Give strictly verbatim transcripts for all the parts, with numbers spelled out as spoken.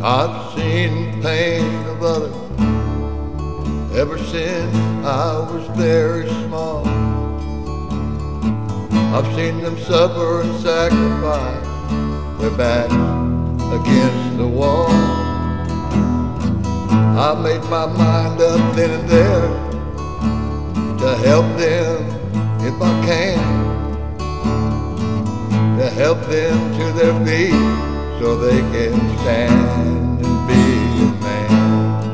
I've seen the pain of others ever since I was very small. I've seen them suffer and sacrifice their backs against the wall. I made my mind up then and there to help them if I can, to help them to their feet so they can stand and be a man.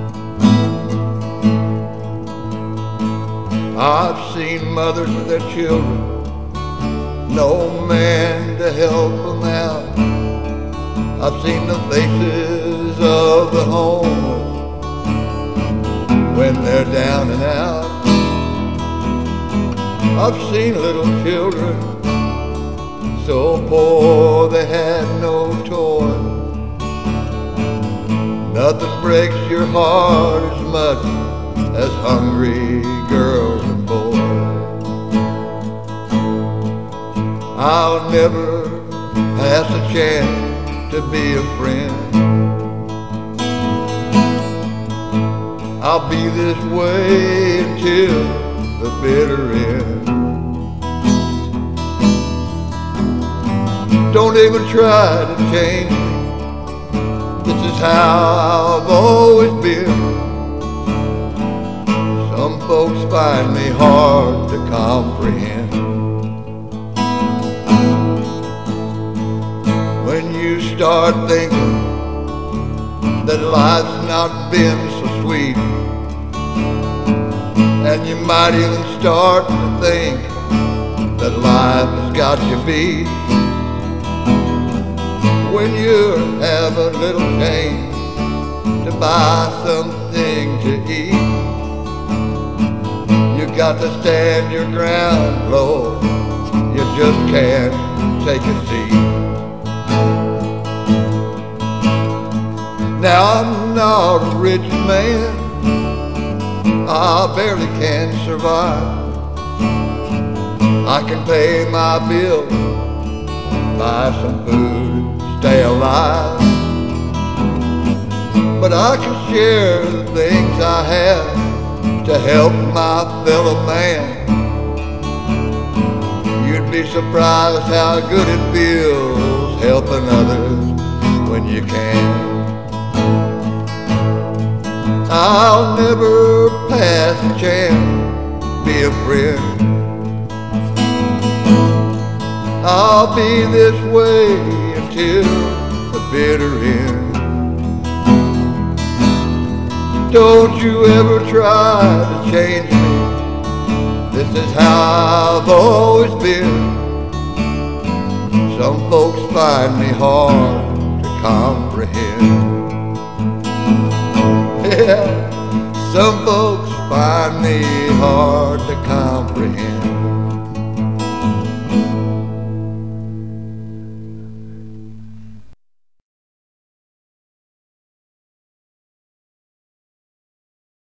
I've seen mothers with their children, no man to help them out. I've seen the faces of the homeless when they're down and out. I've seen little children so poor they had no toys. Nothing breaks your heart as much as hungry girls and boys. I'll never pass a chance to be a friend. I'll be this way until the bitter end. Don't even try to change me. This is how I've always been. Some folks find me hard to comprehend. When you start thinking that life's not been so sweet, and you might even start to think that life has got you beat. When you have a little change to buy something to eat, you got to stand your ground, Lord. You just can't take a seat. Now I'm not a rich man, I barely can survive. I can pay my bills, buy some food, stay alive. But I can share the things I have to help my fellow man. You'd be surprised how good it feels helping others when you can. I'll never pass a chance, be a friend. I'll be this way until the bitter end. Don't you ever try to change me. This is how I've always been. Some folks find me hard to comprehend. Yeah, some folks find me hard to comprehend.